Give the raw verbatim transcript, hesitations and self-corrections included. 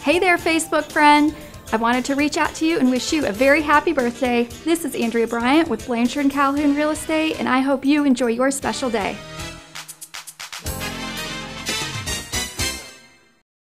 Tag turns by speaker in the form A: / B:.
A: Hey there, Facebook friend. I wanted to reach out to you and wish you a very happy birthday. This is Andrea Bryant with Blanchard and Calhoun Real Estate, and I hope you enjoy your special day.